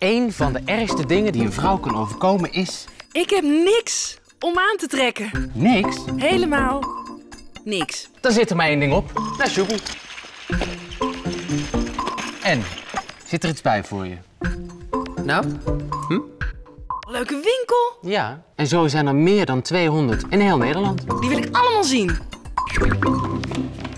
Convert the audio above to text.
Eén van de ergste dingen die een vrouw kan overkomen is... Ik heb niks om aan te trekken. Niks? Helemaal niks. Dan zit er maar één ding op. Dat is joepie. En, zit er iets bij voor je? Nou? Leuke winkel. Ja. En zo zijn er meer dan 200 in heel Nederland. Die wil ik allemaal zien.